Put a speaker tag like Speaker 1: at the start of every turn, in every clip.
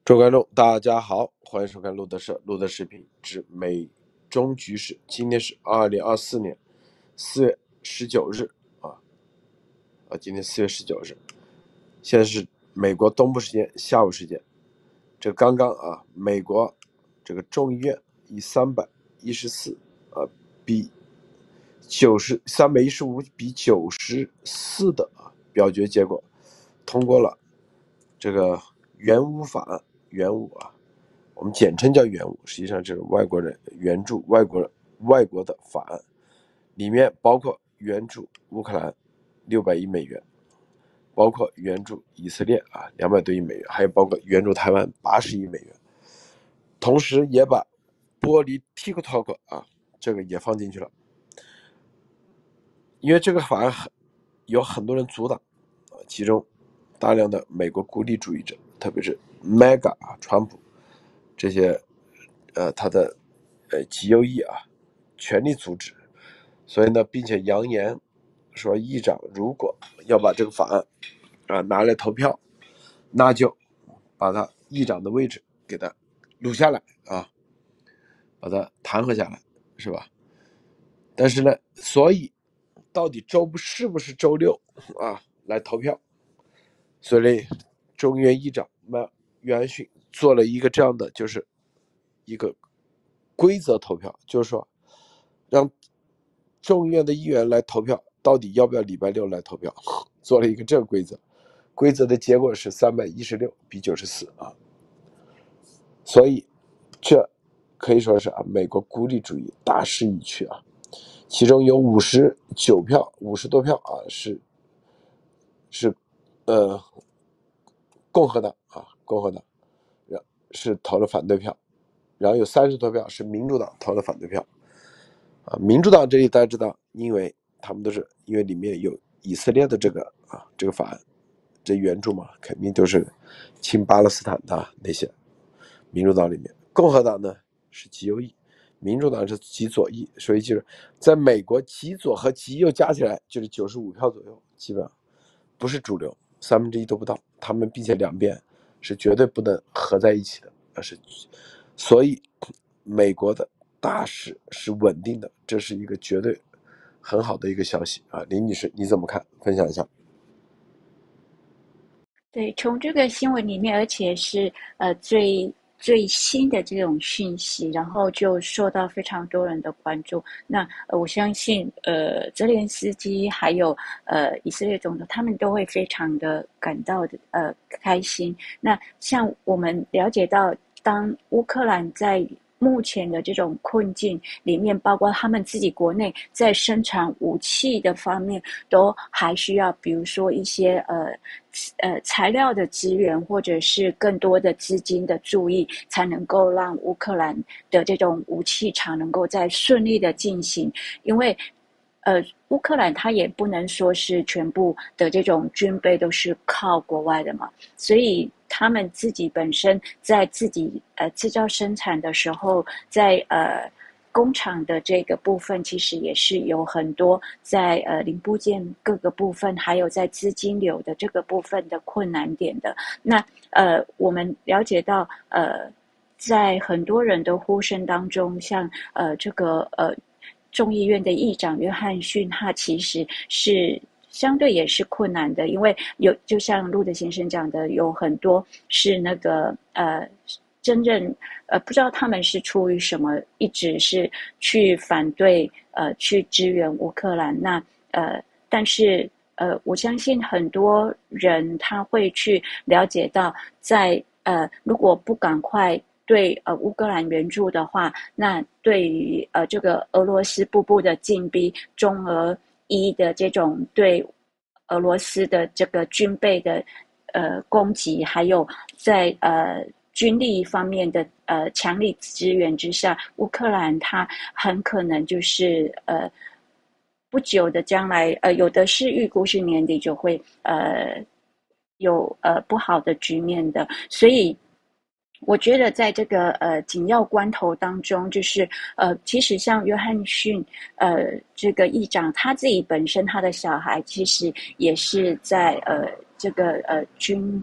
Speaker 1: 各位观众，大家好，欢迎收看路德视频之美中局势。今天是2024年4月19日今天4月19日，现在是美国东部时间下午时间。这刚刚美国这个众议院以314比315比94的表决结果，通过了这个援乌法案。援乌我们简称叫援乌，实际上就是外国人援助外国的法案，里面包括援助乌克兰600亿美元，包括援助以色列200多亿美元，还有包括援助台湾80亿美元，同时也把剥离 TikTok 这个也放进去了。因为这个法案有很多人阻挡，其中大量的美国孤立主义者，特别是 MAGA 川普这些他的极右翼全力阻止。所以呢，并且扬言说，议长如果要把这个法案拿来投票，那就把他议长的位置给他撸下来把他弹劾下来，是吧？但是呢，所以到底是不是周六来投票？所以众议院议长约翰逊做了一个这样的，就是一个规则投票，就是说让众议院的议员来投票，到底要不要礼拜六来投票，做了一个这个规则。规则的结果是316比94所以这可以说是美国孤立主义大势已去其中有50多票是共和党是投了反对票，然后有30多票是民主党投了反对票民主党这里大家知道，因为他们都是因为里面有以色列的这个法案，这援助嘛，肯定都是亲巴勒斯坦的那些。民主党里面，共和党呢是极右翼，民主党是极左翼，所以就是在美国极左和极右加起来就是95票左右，基本上不是主流，1/3都不到。他们并且两边是绝对不能合在一起的，所以美国的大势是稳定的，这是一个绝对很好的一个消息林女士你怎么看？分享一下。
Speaker 2: 对，从这个新闻里面，而且是最新的这种讯息，然后就受到非常多人的关注。那我相信泽连斯基还有以色列总统，他们都会非常的感到开心。那像我们了解到，当乌克兰在目前的这种困境里面，包括他们自己国内在生产武器的方面，都还需要，比如说一些材料的资源，或者是更多的资金的注意，才能够让乌克兰的这种武器厂能够再顺利的进行。因为乌克兰它也不能说是全部的这种军备都是靠国外的嘛，所以他们自己本身在自己制造生产的时候，在工厂的这个部分，其实也是有很多在零部件各个部分，还有在资金流的这个部分的困难点的。那我们了解到在很多人的呼声当中，像这个众议院的议长约翰逊，他其实是相对也是困难的，因为就像路德先生讲的，有很多是那个真正不知道他们是出于什么，一直是去反对去支援乌克兰。那但是我相信很多人他会去了解到，在如果不赶快对乌克兰援助的话，那对于这个俄罗斯步步的进逼，中俄一的这种对俄罗斯的这个军备的攻击，还有在军力方面的强力支援之下，乌克兰它很可能就是不久的将来有的是预估是年底就会有不好的局面的。所以我觉得在这个紧要关头当中，就是其实像约翰逊这个议长他自己本身他的小孩其实也是在这个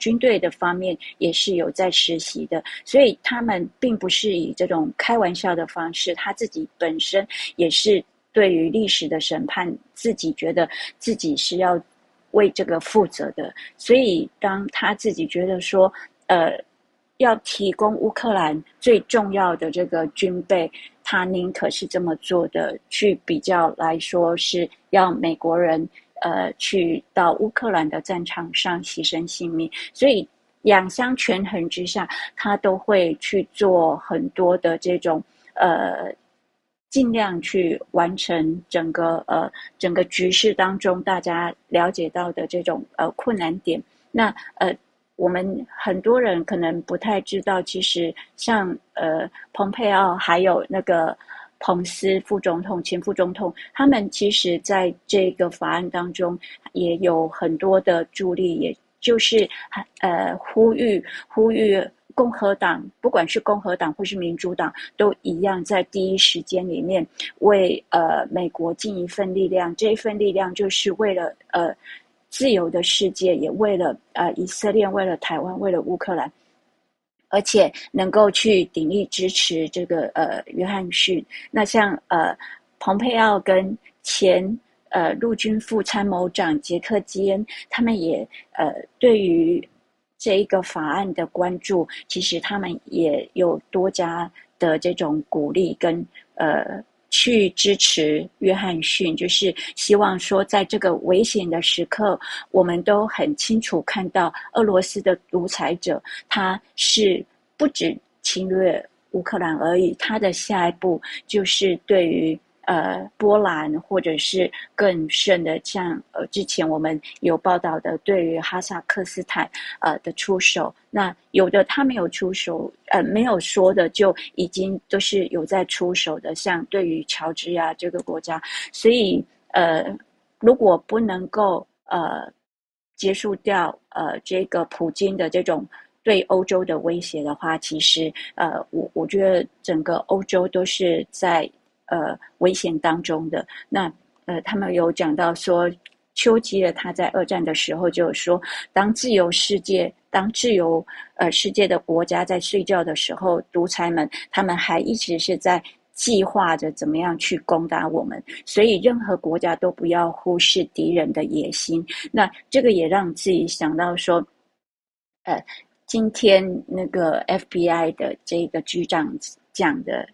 Speaker 2: 军队的方面也是有在实习的，所以他们并不是以这种开玩笑的方式，他自己本身也是对于历史的审判，自己觉得自己是要为这个负责的，所以当他自己觉得说，要提供乌克兰最重要的这个军备，他宁可是这么做的，去比较来说是要美国人去到乌克兰的战场上牺牲性命，所以两相权衡之下，他都会去做很多的这种尽量去完成整个局势当中大家了解到的这种困难点。那我们很多人可能不太知道，其实像蓬佩奥还有那个彭斯副总统、前副总统，他们其实在这个法案当中也有很多的助力，也就是呼吁共和党，不管是共和党或是民主党，都一样在第一时间里面为美国尽一份力量。这一份力量就是为了自由的世界，也为了以色列，为了台湾，为了乌克兰，而且能够去鼎力支持这个约翰逊。那像蓬佩奥跟前陆军副参谋长杰克基恩，他们也对于这一个法案的关注，其实他们也有多加的这种鼓励跟去支持约翰逊，就是希望说在这个危险的时刻，我们都很清楚看到俄罗斯的独裁者，他是不止侵略乌克兰而已，他的下一步就是对于波兰或者是更甚的，像之前我们有报道的，对于哈萨克斯坦的出手，那有的他没有出手，没有说的就已经都是有在出手的，像对于乔治亚这个国家，所以如果不能够结束掉这个普京的这种对欧洲的威胁的话，其实我觉得整个欧洲都是在危险当中的。那他们有讲到说，丘吉尔他在二战的时候就有说，当自由世界世界的国家在睡觉的时候，独裁们他们还一直是在计划着怎么样去攻打我们，所以任何国家都不要忽视敌人的野心。那这个也让自己想到说，今天那个 FBI 的这个局长讲的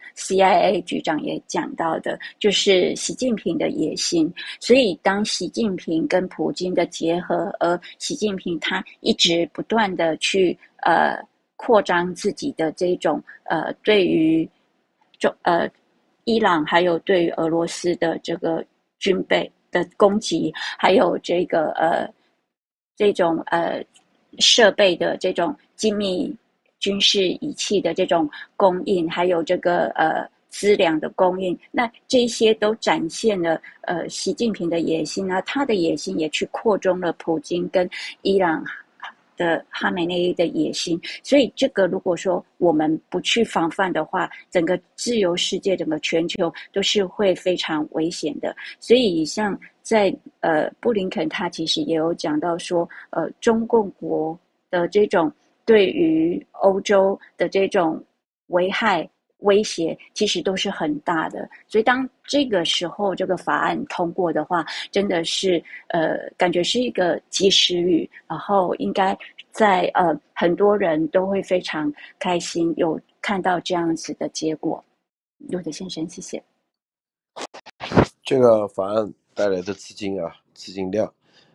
Speaker 2: ，CIA 局长也讲到的，就是习近平的野心。所以当习近平跟普京的结合，而习近平他一直不断的去扩张自己的这种对于伊朗还有对于俄罗斯的这个军备的攻击，还有这种设备的这种精密军事仪器的这种供应，还有这个资粮的供应，那这些都展现了习近平的野心啊，他的野心也去扩充了普京跟伊朗的哈梅内伊的野心，所以这个如果说我们不去防范的话，整个自由世界、整个全球都是会非常危险的。所以像在布林肯他其实也有讲到说，中共国的这种对于欧洲的这种危害威胁其实都是很大的，所以当这个时候这个法案通过的话，真的是感觉是一个及时雨，然后应该在很多人都会非常开心有看到这样子的结果。路德先生，谢谢。
Speaker 1: 这个法案带来的资金量，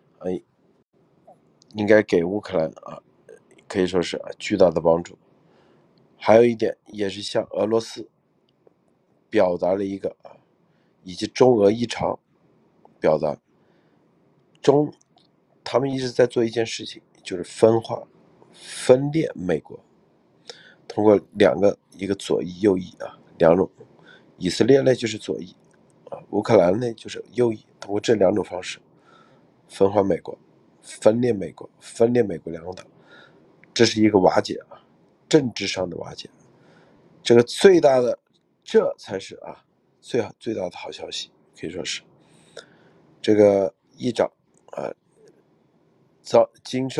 Speaker 1: 应该给乌克兰可以说是巨大的帮助。还有一点也是向俄罗斯表达了一个以及中俄一朝表达他们一直在做一件事情，就是分裂美国，通过一个左翼右翼两种，以色列呢就是左翼乌克兰呢就是右翼，通过这两种方式分化美国，分裂美国两党，这是一个瓦解政治上的瓦解。这才是最大的好消息，可以说是这个议长经受了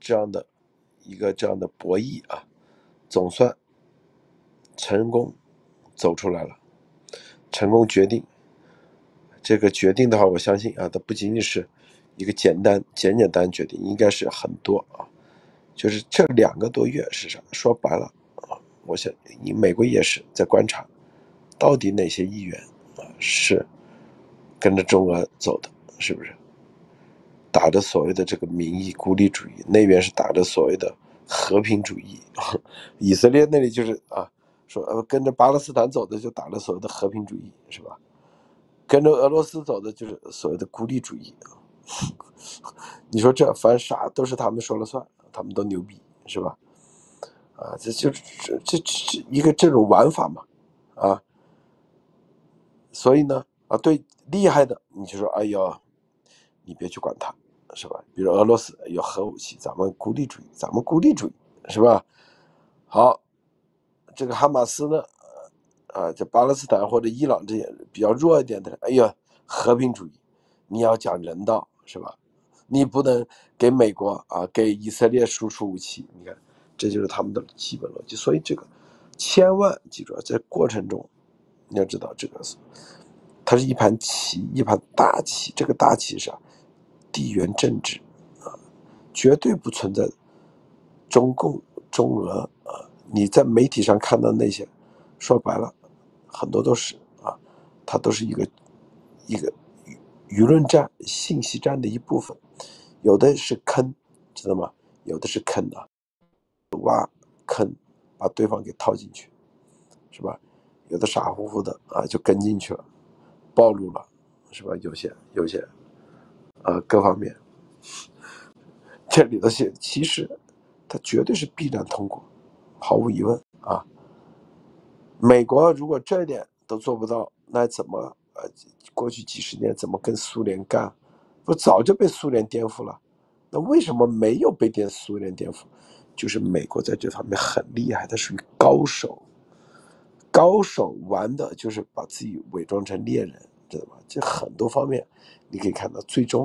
Speaker 1: 这样的博弈啊，总算成功走出来了，成功决定。这个决定的话，我相信啊，它不仅仅是一个简单决定，应该是很多啊。就是这2个多月是啥？说白了啊，我想美国也是在观察，到底哪些议员啊是跟着中俄走的，是不是？打着所谓的这个民意孤立主义，那边是打着所谓的和平主义。以色列那里就是啊，说跟着巴勒斯坦走的就打着所谓的和平主义，是吧？跟着俄罗斯走的就是所谓的孤立主义。你说这反正啥都是他们说了算，他们都牛逼，是吧？啊，这就是这一个这种玩法嘛，啊，所以呢，啊，对厉害的你就说，哎呦，你别去管他，是吧？比如俄罗斯有核武器，咱们孤立主义，是吧？好，这个哈马斯呢，这巴勒斯坦或者伊朗这些比较弱一点的，哎呀，和平主义，你要讲人道，是吧？你不能给美国啊，给以色列输出武器，你看，这就是他们的基本逻辑。所以这个千万记住，在过程中你要知道，这个它是一盘棋，一盘大棋。这个大棋是地缘政治啊，绝对不存在中共、中俄啊。你在媒体上看到那些，说白了，很多都是啊，它都是一个舆论战、信息战的一部分。有的是坑，知道吗？有的是坑啊，挖坑把对方给套进去，是吧？有的傻乎乎的啊就跟进去了，暴露了，是吧？有些各方面，这里的其实它绝对是必然通过，毫无疑问啊。美国如果这一点都做不到，那怎么过去几十年怎么跟苏联干？不早就被苏联颠覆了？那为什么没有被苏联颠覆？就是美国在这方面很厉害，它属于高手，高手玩的就是把自己伪装成猎人，知道吗？这很多方面你可以看到，最终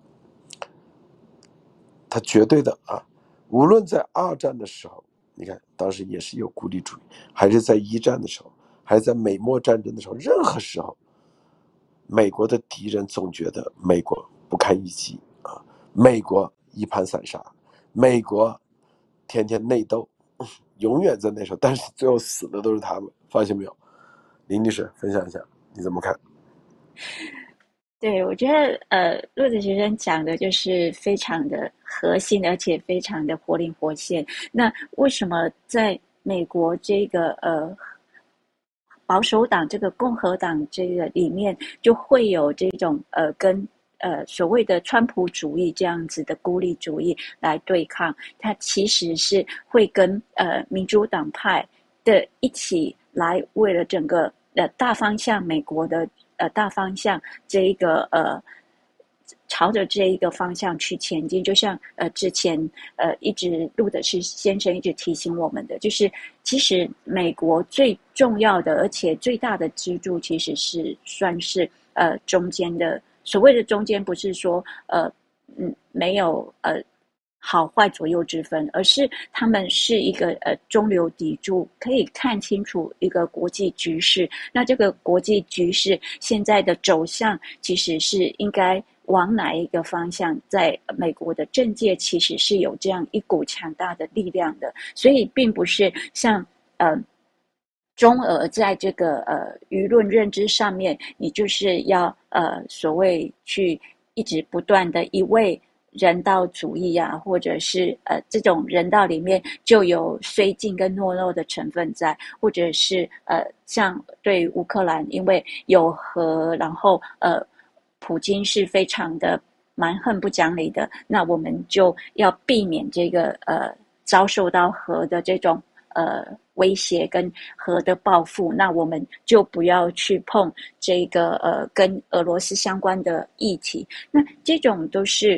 Speaker 1: 他绝对的啊，无论在2战的时候，你看当时也是有孤立主义，还是在1战的时候，还是在美墨战争的时候，任何时候，美国的敌人总觉得美国不堪一击啊，美国一盘散沙，美国天天内斗，永远在那时候，但是最后死的都是他们，发现没有？林律师分享一下，你怎么看？
Speaker 2: 对，我觉得陆子学生讲的就是非常的核心，而且非常的活灵活现。那为什么在美国这个保守党这个共和党这个里面就会有这种跟所谓的川普主义这样子的孤立主义来对抗？它其实是会跟民主党派的一起来为了整个大方向美国的大方向这一个朝着这一个方向去前进。就像之前一直陆的是先生一直提醒我们的，就是其实美国最重要的而且最大的支柱其实是算是中间的。所谓的中间不是说没有好坏左右之分，而是他们是一个中流砥柱，可以看清楚一个国际局势。那这个国际局势现在的走向其实是应该往哪一个方向？在美国的政界其实是有这样一股强大的力量的，所以并不是像中俄在这个舆论认知上面，你就是要所谓去一直不断的一味人道主义啊，或者是这种人道里面就有绥靖跟懦弱的成分在，或者是像对乌克兰，因为有核，然后普京是非常的蛮横不讲理的，那我们就要避免这个遭受到核的这种威胁跟核的报复，那我们就不要去碰这个跟俄罗斯相关的议题。那这种都是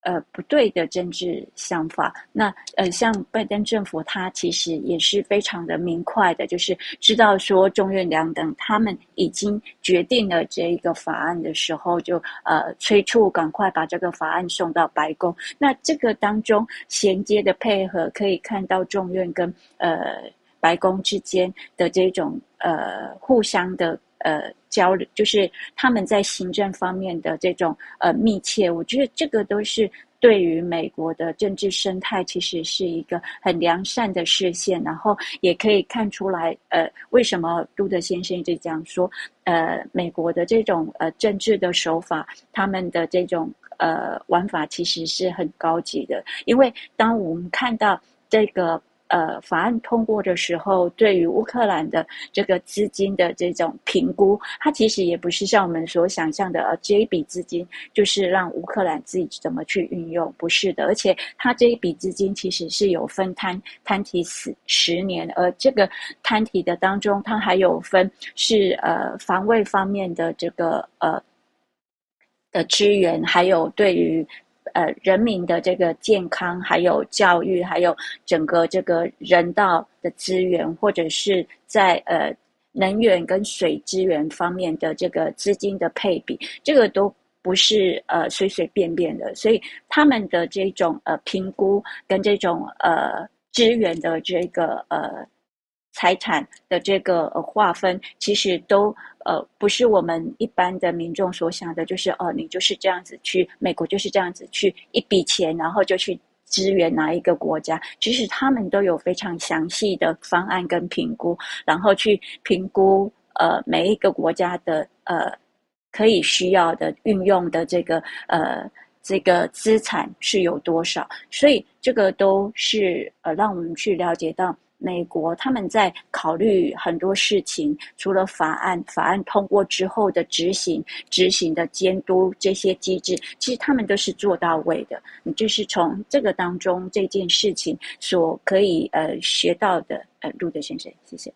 Speaker 2: 不对的政治想法。那像拜登政府，他其实也是非常的明快的，就是知道说众院两党他们已经决定了这一个法案的时候，就催促赶快把这个法案送到白宫。那这个当中衔接的配合，可以看到众院跟白宫之间的这种互相的交流，就是他们在行政方面的这种密切，我觉得这个都是对于美国的政治生态其实是一个很良善的视线，然后也可以看出来为什么杜德先生一直讲说美国的这种政治的手法，他们的这种玩法其实是很高级的，因为当我们看到这个法案通过的时候，对于乌克兰的这个资金的这种评估，它其实也不是像我们所想象的，这一笔资金就是让乌克兰自己怎么去运用，不是的。而且它这一笔资金其实是有分摊提10年，而这个摊提的当中，它还有分是防卫方面的这个的支援，还有对于人民的这个健康，还有教育，还有整个这个人道的资源，或者是在能源跟水资源方面的这个资金的配比，这个都不是随随便便的，所以他们的这种评估跟这种资源的这个财产的这个划分，其实都不是我们一般的民众所想的，就是你就是这样子去美国就是这样子去一笔钱，然后就去支援哪一个国家。其实他们都有非常详细的方案跟评估，然后去评估每一个国家的可以需要的运用的这个资产是有多少，所以这个都是让我们去了解到美国他们在考虑很多事情，除了法案通过之后的执行的监督这些机制，其实他们都是做到位的。你就是从这个当中这件事情所可以学到的。路德先生，谢谢。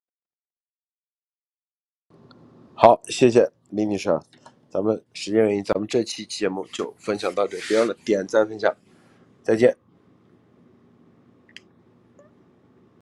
Speaker 1: 好，谢谢林女士啊。咱们时间原因，咱们这期节目就分享到这，别忘了点赞分享，再见。